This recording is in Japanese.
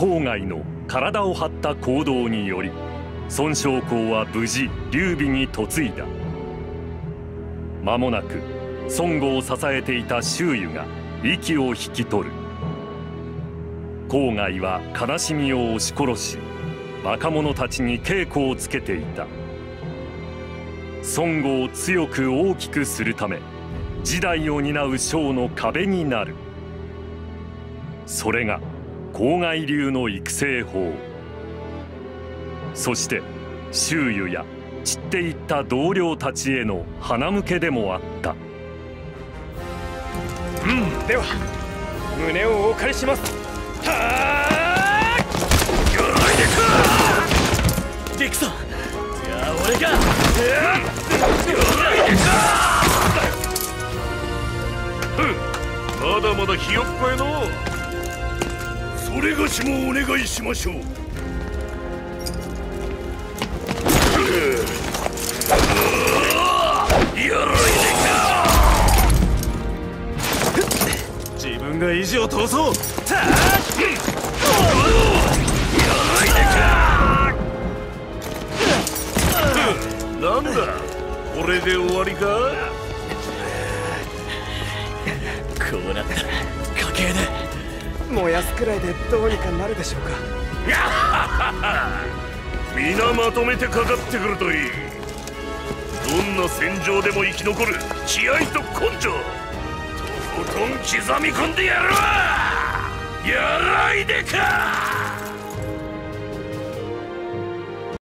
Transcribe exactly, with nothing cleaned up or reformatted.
郊外の体を張った行動により孫将校は無事劉備に嫁いだ。間もなく孫悟を支えていた周瑜が息を引き取る。郊外は悲しみを押し殺し、若者たちに稽古をつけていた。孫悟を強く大きくするため次代を担う将の壁になる。それが郊外流の育成法。そして周瑜や散っていった同僚たちへの鼻向けでもあった。 うん、では胸をお借りします。はあ、鎧でか。デクソン、じゃあ俺が鎧でか。まだまだひよっこやの。それがしもお願いしましょう。鎧でか。自分が意地を通そう。たあ、鎧でか。なんだ、これで終わりか。こうなったら家計で燃やすくらいでどうにかなるでしょうか。皆まとめてかかってくるといい。どんな戦場でも生き残る気合と根性、とことん刻み込んでやるわ。やらいでか。